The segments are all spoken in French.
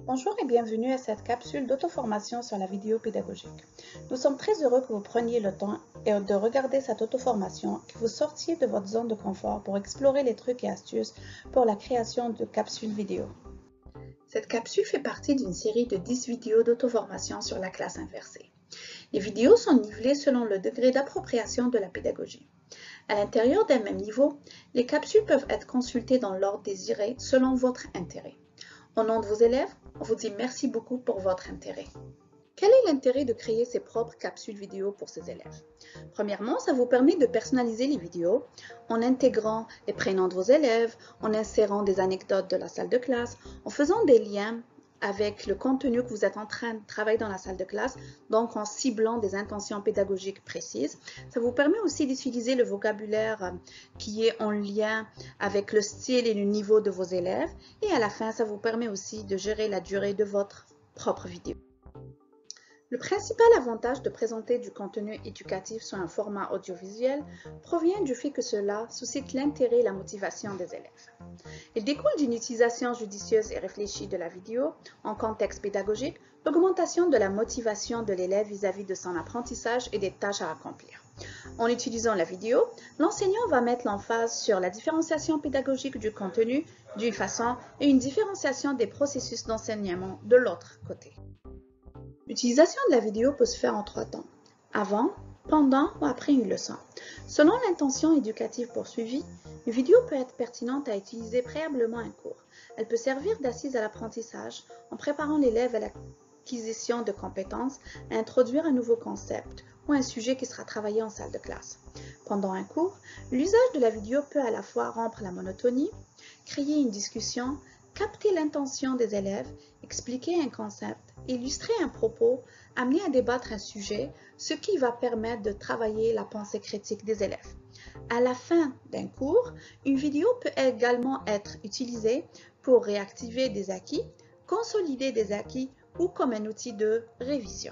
Bonjour et bienvenue à cette capsule d'auto-formation sur la vidéo pédagogique. Nous sommes très heureux que vous preniez le temps de regarder cette auto-formation, que vous sortiez de votre zone de confort pour explorer les trucs et astuces pour la création de capsules vidéo. Cette capsule fait partie d'une série de 10 vidéos d'auto-formation sur la classe inversée. Les vidéos sont nivelées selon le degré d'appropriation de la pédagogie. À l'intérieur d'un même niveau, les capsules peuvent être consultées dans l'ordre désiré selon votre intérêt. Au nom de vos élèves, on vous dit merci beaucoup pour votre intérêt. Quel est l'intérêt de créer ses propres capsules vidéo pour ses élèves? Premièrement, ça vous permet de personnaliser les vidéos en intégrant les prénoms de vos élèves, en insérant des anecdotes de la salle de classe, en faisant des liens avec le contenu que vous êtes en train de travailler dans la salle de classe, donc en ciblant des intentions pédagogiques précises. Ça vous permet aussi d'utiliser le vocabulaire qui est en lien avec le style et le niveau de vos élèves. Et à la fin, ça vous permet aussi de gérer la durée de votre propre vidéo. Le principal avantage de présenter du contenu éducatif sur un format audiovisuel provient du fait que cela suscite l'intérêt et la motivation des élèves. Il découle d'une utilisation judicieuse et réfléchie de la vidéo en contexte pédagogique, l'augmentation de la motivation de l'élève vis-à-vis de son apprentissage et des tâches à accomplir. En utilisant la vidéo, l'enseignant va mettre l'emphase sur la différenciation pédagogique du contenu d'une façon et une différenciation des processus d'enseignement de l'autre côté. L'utilisation de la vidéo peut se faire en 3 temps: avant, pendant ou après une leçon. Selon l'intention éducative poursuivie, une vidéo peut être pertinente à utiliser préalablement à un cours. Elle peut servir d'assise à l'apprentissage en préparant l'élève à l'acquisition de compétences, à introduire un nouveau concept ou un sujet qui sera travaillé en salle de classe. Pendant un cours, l'usage de la vidéo peut à la fois rompre la monotonie, créer une discussion, capter l'intention des élèves, expliquer un concept, illustrer un propos, amener à débattre un sujet, ce qui va permettre de travailler la pensée critique des élèves. À la fin d'un cours, une vidéo peut également être utilisée pour réactiver des acquis, consolider des acquis ou comme un outil de révision.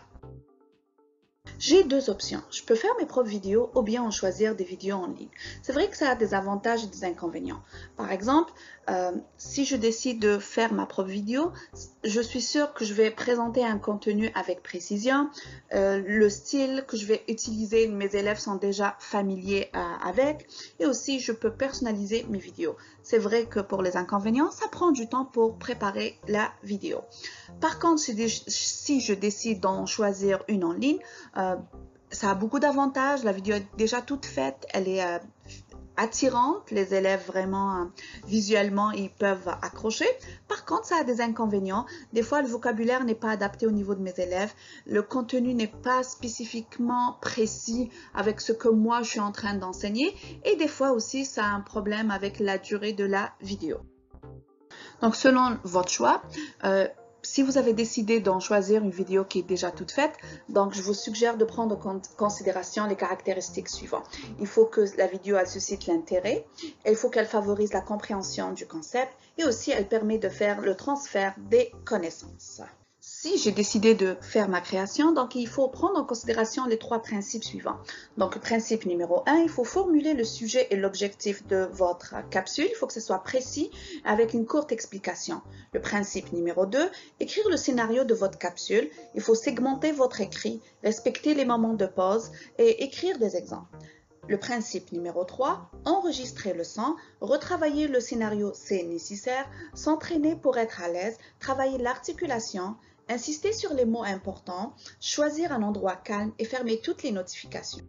J'ai 2 options. Je peux faire mes propres vidéos ou bien en choisir des vidéos en ligne. C'est vrai que ça a des avantages et des inconvénients. Par exemple, si je décide de faire ma propre vidéo, je suis sûre que je vais présenter un contenu avec précision. Le style que je vais utiliser, mes élèves sont déjà familiers avec. Et aussi, je peux personnaliser mes vidéos. C'est vrai que pour les inconvénients, ça prend du temps pour préparer la vidéo. Par contre, si je décide d'en choisir une en ligne, ça a beaucoup d'avantages. La vidéo est déjà toute faite, elle est attirante. Les élèves vraiment visuellement, ils peuvent accrocher. Par contre, ça a des inconvénients. Des fois, le vocabulaire n'est pas adapté au niveau de mes élèves. Le contenu n'est pas spécifiquement précis avec ce que moi, je suis en train d'enseigner. Et des fois aussi, ça a un problème avec la durée de la vidéo. Donc, selon votre choix, si vous avez décidé d'en choisir une vidéo qui est déjà toute faite, donc je vous suggère de prendre en considération les caractéristiques suivantes. Il faut que la vidéo elle suscite l'intérêt, il faut qu'elle favorise la compréhension du concept et aussi elle permet de faire le transfert des connaissances. Si j'ai décidé de faire ma création, donc il faut prendre en considération les 3 principes suivants. Donc, le principe numéro 1, il faut formuler le sujet et l'objectif de votre capsule. Il faut que ce soit précis avec une courte explication. Le principe numéro 2, écrire le scénario de votre capsule. Il faut segmenter votre écrit, respecter les moments de pause et écrire des exemples. Le principe numéro 3, enregistrer le son, retravailler le scénario c'est nécessaire, s'entraîner pour être à l'aise, travailler l'articulation, insister sur les mots importants, choisir un endroit calme et fermer toutes les notifications.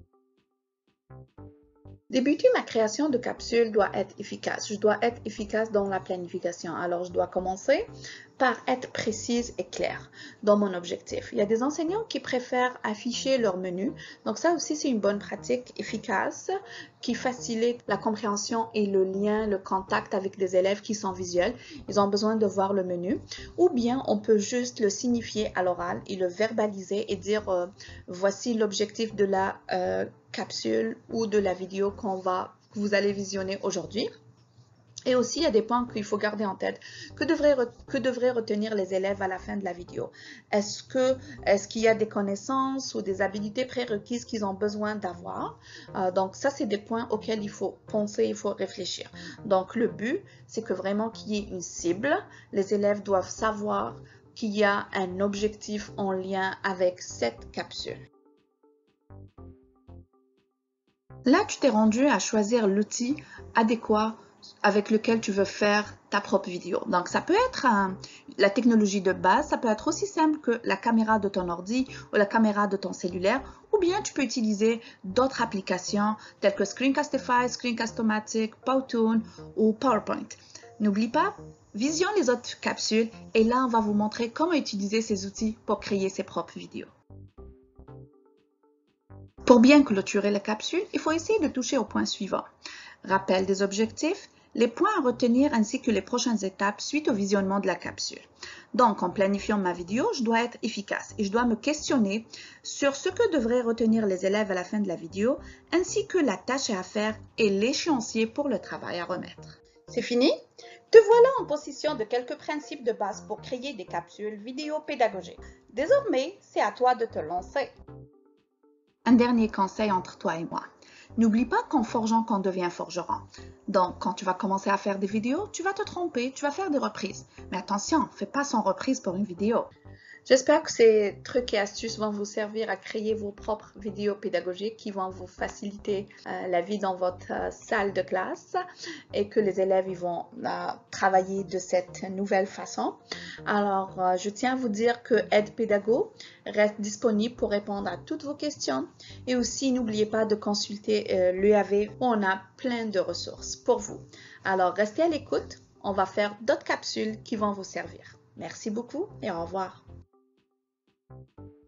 Débuter ma création de capsule doit être efficace. Je dois être efficace dans la planification. Alors, je dois commencer par être précise et claire dans mon objectif. Il y a des enseignants qui préfèrent afficher leur menu. Donc, ça aussi, c'est une bonne pratique efficace qui facilite la compréhension et le lien, le contact avec des élèves qui sont visuels. Ils ont besoin de voir le menu. Ou bien, on peut juste le signifier à l'oral et le verbaliser et dire voici l'objectif de la capsule ou de la vidéo que vous allez visionner aujourd'hui. Et aussi, il y a des points qu'il faut garder en tête. Que devraient retenir les élèves à la fin de la vidéo? Est-ce qu'il y a des connaissances ou des habilités prérequises qu'ils ont besoin d'avoir? Donc, ça, c'est des points auxquels il faut penser, il faut réfléchir. Donc, le but, c'est que vraiment qu'il y ait une cible. Les élèves doivent savoir qu'il y a un objectif en lien avec cette capsule. Là, tu t'es rendu à choisir l'outil adéquat avec lequel tu veux faire ta propre vidéo. Donc, ça peut être la technologie de base, ça peut être aussi simple que la caméra de ton ordi ou la caméra de ton cellulaire, ou bien tu peux utiliser d'autres applications telles que Screencastify, Screencast-O-Matic, Powtoon ou PowerPoint. N'oublie pas, visionne les autres capsules et là, on va vous montrer comment utiliser ces outils pour créer ses propres vidéos. Pour bien clôturer la capsule, il faut essayer de toucher au point suivant. Rappel des objectifs, les points à retenir ainsi que les prochaines étapes suite au visionnement de la capsule. Donc, en planifiant ma vidéo, je dois être efficace et je dois me questionner sur ce que devraient retenir les élèves à la fin de la vidéo, ainsi que la tâche à faire et l'échéancier pour le travail à remettre. C'est fini? Te voilà en possession de quelques principes de base pour créer des capsules vidéo pédagogiques. Désormais, c'est à toi de te lancer. Un dernier conseil entre toi et moi. N'oublie pas qu'en forgeant qu'on devient forgeron. Donc, quand tu vas commencer à faire des vidéos, tu vas te tromper, tu vas faire des reprises. Mais attention, fais pas 100 reprises pour une vidéo. J'espère que ces trucs et astuces vont vous servir à créer vos propres vidéos pédagogiques qui vont vous faciliter la vie dans votre salle de classe et que les élèves ils vont travailler de cette nouvelle façon. Alors, je tiens à vous dire que Aide Pédago reste disponible pour répondre à toutes vos questions et aussi n'oubliez pas de consulter l'UAV où on a plein de ressources pour vous. Alors, restez à l'écoute, on va faire d'autres capsules qui vont vous servir. Merci beaucoup et au revoir.